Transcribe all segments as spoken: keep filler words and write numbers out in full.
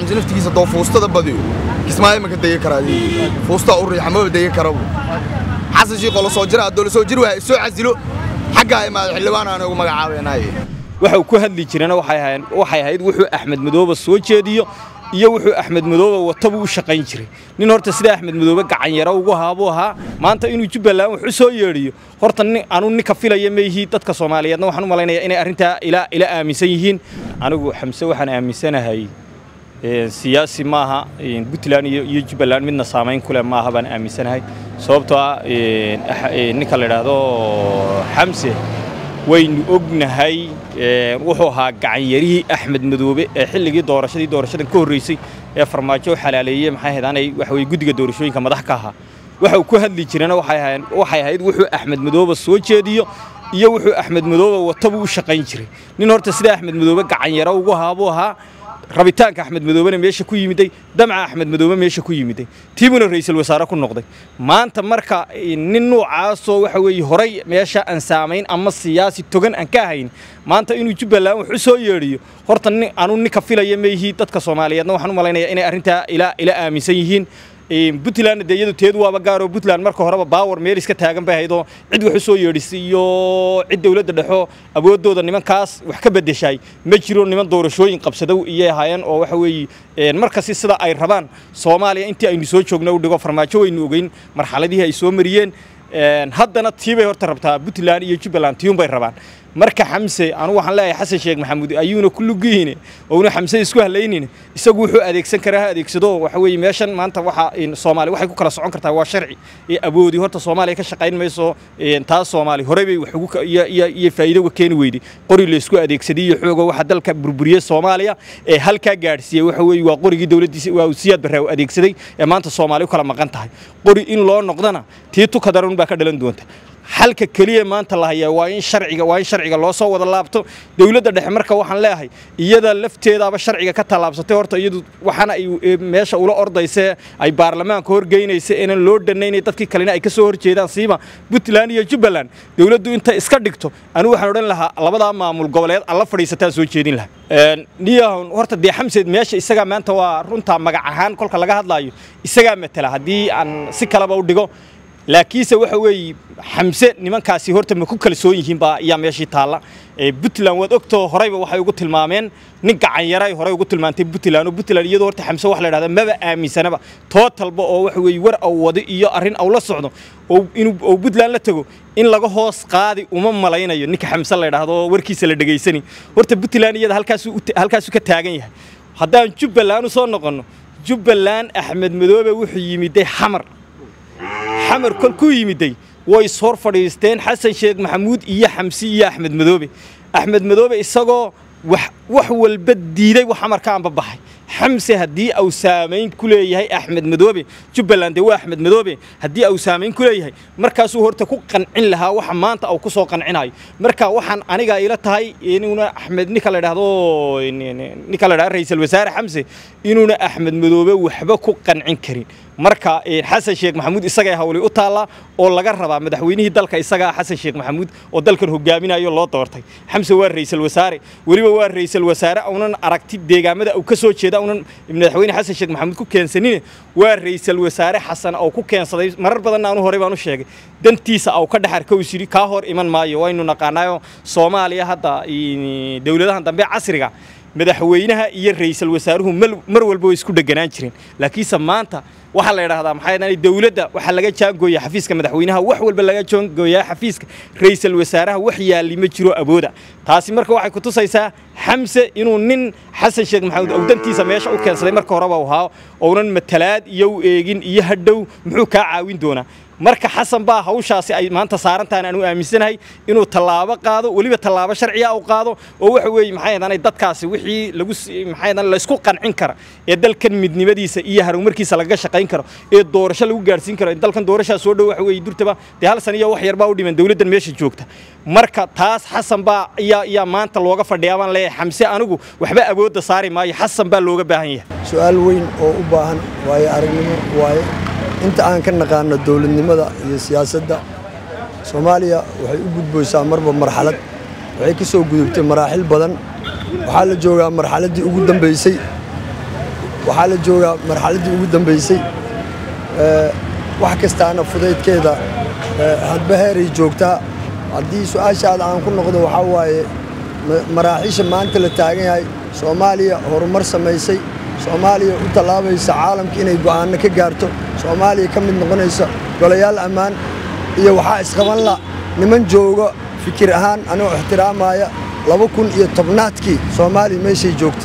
حمزة نفتي كيسة دو فوسطة بديو كيسماعي ما كديه كرادي فوسطة أوري حمو بديه كربو حسن شيء قال صوجرة الدول صوجرة سو عزلو حقها ما حلوان أنا وما عاوي ناي waxa ku hadli jirana waxay ahayn waxay ahayd wuxuu Axmed Madoobe soo jeediyo iyo wuxuu Axmed Madoobe wata uu shaqayn jiray nin horta sida Axmed Madoobe gacan yara ugu haabo ahaa maanta inuu Jubbaland wuxuu soo yeeriyo horta anu ninka filaya meeyii dadka Soomaaliyeedna waxaan u maleynayaa inay arinta ila ila aaminsan yihiin anigu Xamse waxaan aaminsanahay siyaasi maaha Puntland iyo Jubbaland midna saameyn kule maaha baan aaminsanahay sababtoo ah ninka la yiraahdo Xamse waynu ognahay wuxuu ahaa gacan yarihii Axmed Madoobe ee xilligii doorashadii doorashadan ka horeysay ee farmaajo xalaaleeyay maxay ahaydaan wax way gudiga doorashooyinka madax ka ahaa waxa uu ku hadli jirana waxay ahayn waxay ahayd wuxuu Axmed Madoobe soo jeediyo iyo wuxuu Axmed Madoobe wata uu shaqayn jiray nin horta sida Axmed Madoobe gacan yara ugu haabo ahaa rabitaanka Axmed Madoobe meesha ku yimiday damca Axmed Madoobe meesha ku yimiday tiibuna ra'iisul wasaare ku noqday maanta marka nin noocaas oo waxa weey horay meesha aan saameyn ama siyaasi togan aan ka hayn maanta inuu Jubbaland wuxuu soo yeeriyo horta anu ninka filaya meeyii dadka Soomaaliyeedna waxaan u maleynayaa inay arinta ila ila aaminsan yihiin Puntland deeyadu teedu waaba gaaro Puntland marka horeba power meel iska taagan bay haydo cid wax soo yeedhisay iyo cid dawladda dhaxo awoodooda nimankaas wax ka bedeshay ma jiro niman doorashooyin qabsado iyo hayaan oo waxa weey marka si sida ay rabaan Soomaaliya intii aynu soo joogno u dhigo farmaajo waynu ogeyn marxaladii ay soo mariyeen haddana tiibay horta rabtaa Puntland iyo Jubbaland tiim bay rabaan marka Xamse anu waxaan leeyahay Xasan Sheekh Maxamuud ayuuna kullu geeyeen oo uu Xamse isku haleeyeen isagu wuxuu adeegsan karaa adeegsado waxa weey meeshan maanta waxa in Soomaali waxay ku kala socon kartaa waa sharci ee awoodi horta Soomaaliya ka shaqayn mayso taas Soomaali hore bay wax ugu iyo faa'iido u keen weeydi qori la isku adeegsaday iyo xoog waxa dalka burburiyay Soomaaliya ee halka gaarsiiyay waxa weey waa qorigii dawladdiisa waa siyaad baraaw adeegsaday ee maanta Soomaali kala maqan tahay qori in loo noqdana tiitu ka daran baa ka dhalan doonta halka kaliya maanta la hayaa waa in sharciga waa in sharciga loo soo wada laabto dawladda dhexe marka waxaan leeyahay iyada lafteedaba sharciga ka talaabsatay horta iyadu waxana ay meesha ula ordaysay ay baarlamaanka horgeynaysa in loo dhaneynay dadkii kalena ay ka soo horjeedaan siiba Puntland iyo Jubbaland dawladdu inta iska dhigto anigu waxaan oran lahaa labada maamul goboleed alla fadhiisataa soo jeedin lahaa een niyahan horta de Xamse meesha isaga maanta waa runta magac ahaan kolka laga hadlayo isaga matala hadii aan si kala ba u dhigo laakiinse waxa weey Xamse nimankaasi horta ma ku kalsoon yihiin ba ayaa meeshii taala ee Puntland wad ogto horeyba waxay ugu tilmaameen nin gacan yaray horey ugu tilmaantay Puntland oo Puntland iyadoo horta Xamse wax la yiraahdo maba aaminsanaba totalba oo wax weey war aw wada iyo arin aw la socdo oo inuu oo Puntland la tago in laga hoos qaadi uma malaynayo ninka Xamse la yiraahdo warkiisa la dhageysani horta Puntland iyada halkaas halkaas ka taagan yahay haddaan Jubbaland soo noqono Jubbaland Axmed Madoobe wuxuu yimiday xamar حمر كل كوي مدي ويصور فريستين حسن شيخ محمود إياه حمسي أحمد مذوبي أحمد مذوبي إسقى وح وحول بديدي وحمر كان ببحي حمسة هدي أو سامين كله هي أحمد مذوبي جبلان دوا أحمد مذوبي هدي أو سامين كله هي مركز هو تكون قنعين لها وحمانت أو قصة قنعناي مركز وحن أنا جاي لتهاي إنه أحمد نيكلا هذا نيكلا رئيس الوزراء حمسة إنه أحمد مذوبي وحبكوا قنعين كريم marka Xasan Sheekh Maxamuud isaga hawli u taala oo laga rabaa madaxweynihii dalka isaga Xasan Sheekh Maxamuud oo dalkan hogaaminayo loo doortay Xamse waa ra'iisul wasaare waliba waa ra'iisul wasaare awnan aragti deegaamada uu ka soo jeeda awnan madaxweyne Xasan Sheekh Maxamuud ku keensanine waa ra'iisul wasaare Xasan oo ku keensaday marar badan aanu horey baan u sheegay dantiisa oo ka dhaxarka uu siri ka hor iman maayo waynu naqaanayo Soomaaliya hadda dawladahan dambe casriga madaxweynaha iyo ra'iisul wasaaruhu mar walba way isku dhaganaan jireen laakiin maanta waxa la yiraahdaa maxay ahayd dawladda waxa laga jaangooyaa xafiiska madaxweynaha wax walba laga jaangooyaa xafiiska ra'iisul wasaaraha wax yaali ma jiro abooda taasi marka waxay ku tusaysaa Xamse inuu nin Xasan Sheekh Maxamuud oo dantiisa meesha u keensaday marka horeba uu haa oo matalaad iyo eegin iyo hadhow muxuu ka caawin doonaa marka Xasan baa hawshaasi ay maanta saarantaan aanu aaminsanahay inuu talaabo qaado waliba talaabo sharci ah u qaado oo wax weey maxay ahayd dadkaasi wixii lagu maxay ahayd la isku qancin kara ee dalkan midnimadiisa iyo horumarkiisa laga shaqayn karo ee doorasho lagu gaarsiin karo dalkan doorasho soo dhow wax weey durtaba de hal sano iyo wax yar baa u dhiman dawladdan meesha joogta marka taas Xasan baa iya iya maanta looga fadhiyaa baan leeyahay Xamse anigu waxba awoodda saari maayo Xasan baa looga baahan yahay su'aal weyn oo u baahan waaye aragnimo waaye inta aan ka naqaano dawladnimada iyo siyaasadda Soomaaliya waxay u gudboysaa marba marxalad waxay ka soo gudubtay maraaxil badan waxa la joogaa marxaladii ugu dambeysay waxaa la joogaa marxaladdii ugu dambaysay wax kastaana fudaydkeeda hadba heeray joogtaa haddii su-aashaada aan ku noqdo waxaa waaye maraaxiisha maanta la taagan yahay soomaaliya horumar samaysay soomaaliya u tallaabaysa caalamka inay go'aanno ka gaarto soomaaliya ka mid noqonaysa golayaal ammaan iyo waxaa isqaban la niman jooga fikir ahaan anigoo ixtiraamaya laba kun iyo tobnaadkii soomaaliya meeshay joogta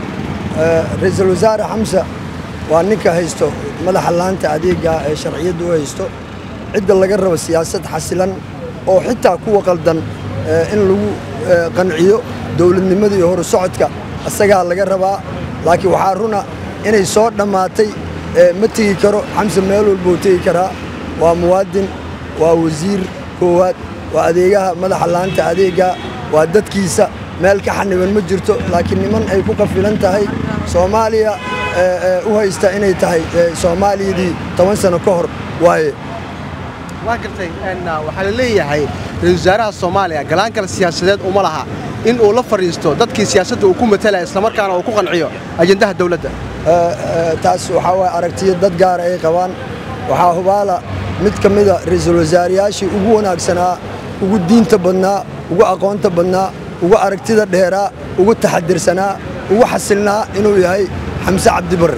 ra-iisul wasaare xamse waa ninka haysto madaxa laanta adeega ee sharciyadda u haysto cidda laga rabo siyaasad xasilan oo xitaa kuwa qaldan in lagu qanciyo dowladnimada iyo horusocodka asagaa laga rabaa laakiin waxaa runa inay soo dhammaatay ma tegi karo xamse meel walbuu tegi karaa waa muwaadin waa wasiir koowaad waa adeegaha madaxa laanta adeega waa dadkiisa meel ka xaniban ma jirto laakiin niman ay ku qafilan tahay soomaaliya u haysta inay tahay soomaaliyadii toban sano ka hor waaye waa gartay waxaa la leeyahay ra-iisul wasaaraha soomaaliya galaan kale siyaasadeed uma laha in uu la fadhiisto dadkii siyaasadda uu ku matalaya islamarkaana uu ku qanciyo ajendaha dawladda taas waxaa waay aragtiyo dad gaara ay qabaan waxaa hubaala mid ka mida ra-iisul wasaarayaashii ugu wanaagsanaa ugu diinta badnaa ugu aqoonta badnaa ugu aragtida dheeraa ugu taxadirsanaa ugu xasilnaa inuu yahay xamse cabdi barre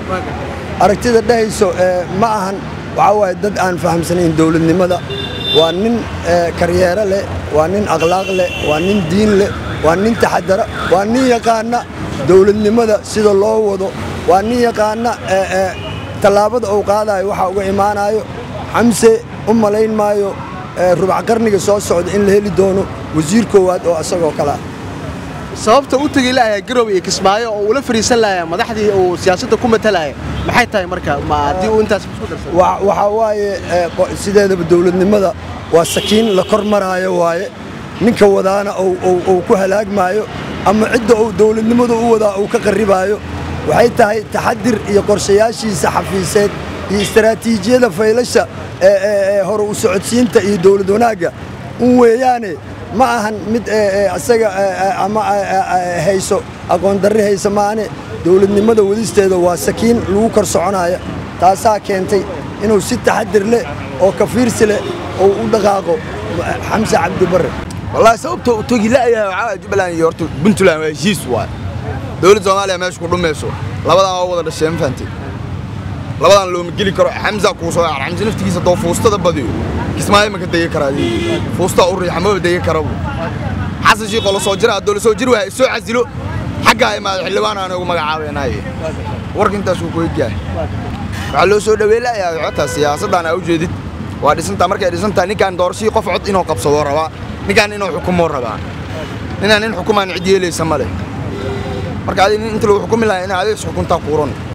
aragtida dhehayso ma ahan waxaa waaye dad aan fahamsanayn dowladnimada waa nin karyeero leh waa nin akhlaaq leh waa nin diin leh waa nin taxadara waa nin yaqaana dowladnimada sida loo wado waa nin yaqaana tallaabada uu qaadayo waxa uga imaanayo xamse u malayn maayo rubac qarniga soo socda in la heli doono wasiir koowaad oo asagoo kale ah sababta u tegi lahayaa garowe iyo kismaayo oo ula fariisan lahayaa madaxdii uu siyaasadda ku matalaya maxay tahay marka ma haddii uu intaas isku darsado waxaa waaye sideedaba dowladnimada waa sakiin la kor maraayo waaye ninka wadaana uu ku halaagmaayo ama cidda uu dowladnimada u wadaa uu ka qarribaayo waxay tahay taxadir iyo qorshayaashiisa xafiiseed iyo istaraatiijiyada faylasha ee hore u socodsiinta iyo dowlad wanaagga un weeyaane ma ahan mid asaga ama hayso aqoon darri haysa maane dowladnimada wadisteeda waa sakiin lagu kor soconaya taasaa keentay inuu si taxadir leh oo kafiirsi leh oo u dhaqaaqo xamse cabdi barre والله sababta uu tagi laayahay waxa Jubbaland iyo horta Puntland waa heshiis waay dawladda Soomaaliya meesha ku dhumayso labadan oo wada dhasheen faantay labadan loo magili karo Xamza ku soo yaar Xamza naftigiisa doo fuustada badiyo kismaayo ma ka dayay karaadii fuusta u riix ma dayay karo xasan shii qolo soo jira dawladda soo jir waa soo casilo xagga ay ma xildhibaan aan ugu magacaabeynay warkintaas uu ku eegay waxa loo soo dhaweelayaa wacta siyaasadana u jeedid waa dhisanta markay dhisanta ninkan doorashii qof cod inuu qabsado rabaa ninkan inuu xukumo rabaa ninaan in xukumaan cid yeelaysa male marka adin inta loo xukumi lahaa in adeeg xukunta quuran